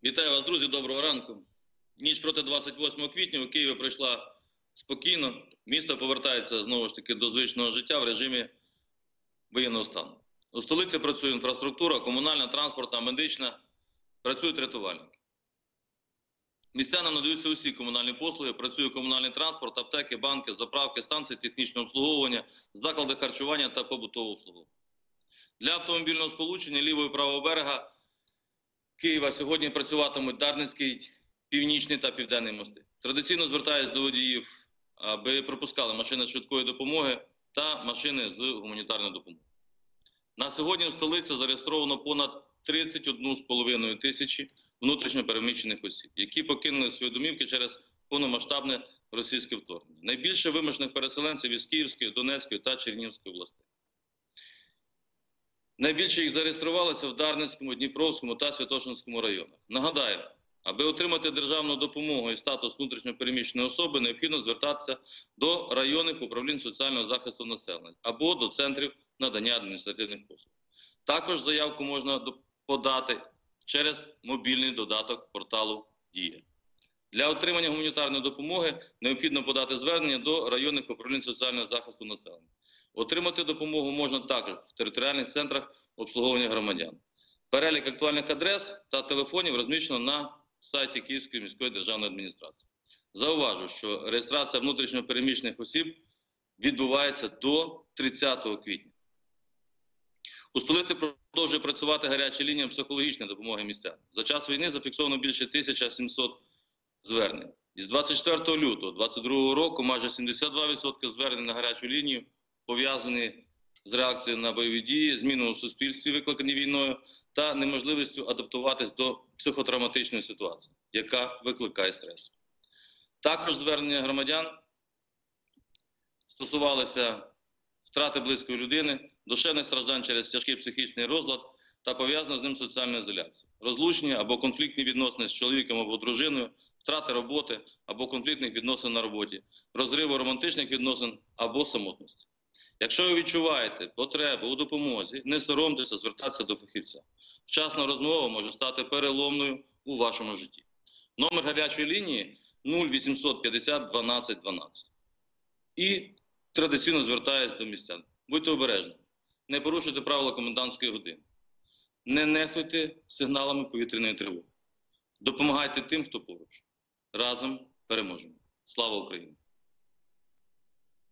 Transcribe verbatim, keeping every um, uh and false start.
Вітаю вас, друзі, доброго ранку. Ніч проти двадцять восьмого квітня у Києві пройшла спокійно. Місто повертається, знову ж таки, до звичного життя в режимі воєнного стану. У столиці працює інфраструктура, комунальна, транспортна, медична, працюють рятувальники. Містянам надаються усі комунальні послуги, працює комунальний транспорт, аптеки, банки, заправки, станції технічного обслуговування, заклади харчування та побутового обслуговування. Для автомобільного сполучення лівого і правого берега Києва сьогодні працюватимуть Дарницький, Північний та Південний мости. Традиційно звертаюся до водіїв, аби пропускали машини швидкої допомоги та машини з гуманітарною допомогою. На сьогодні в столиці зареєстровано понад тридцять одну з половиною тисячі внутрішньо переміщених осіб, які покинули свої домівки через повномасштабне російське вторгнення. Найбільше вимушених переселенців із Київської, Донецької та Чернігівської областей. Найбільше їх зареєструвалося в Дарницькому, Дніпровському та Святошинському районах. Нагадаю, аби отримати державну допомогу і статус внутрішньо переміщеної особи, необхідно звертатися до районних управлінь соціального захисту населення або до центрів надання адміністративних послуг. Також заявку можна подати через мобільний додаток порталу «Дія». Для отримання гуманітарної допомоги необхідно подати звернення до районних управлінь соціального захисту населення. Отримати допомогу можна також в територіальних центрах обслуговування громадян. Перелік актуальних адрес та телефонів розміщено на сайті Київської міської державної адміністрації. Зауважу, що реєстрація внутрішньо переміщених осіб відбувається до тридцятого квітня. У столиці продовжує працювати гаряча лінія психологічної допомоги містян. За час війни зафіксовано більше тисяча сімсот звернень. Із двадцять четвертого лютого двадцять другого року майже сімдесят два відсотки звернень на гарячу лінію пов'язані з реакцією на бойові дії, зміною у суспільстві, викликані війною, та неможливістю адаптуватись до психотравматичної ситуації, яка викликає стрес. Також звернення громадян стосувалися втрати близької людини, душевних страждань через тяжкий психічний розлад та пов'язана з ним соціальна ізоляція, розлучення або конфліктні відносини з чоловіком або дружиною, втрати роботи або конфліктних відносин на роботі, розриву романтичних відносин або самотності. Якщо ви відчуваєте потребу у допомозі, не соромтеся звертатися до фахівця. Вчасна розмова може стати переломною у вашому житті. Номер гарячої лінії нуль вісімсот п'ятдесят дванадцять дванадцять. І традиційно звертаюсь до містян. Будьте обережні, не порушуйте правила комендантської години, не нехтуйте сигналами повітряної тривоги. Допомагайте тим, хто поруч. Разом переможемо. Слава Україні!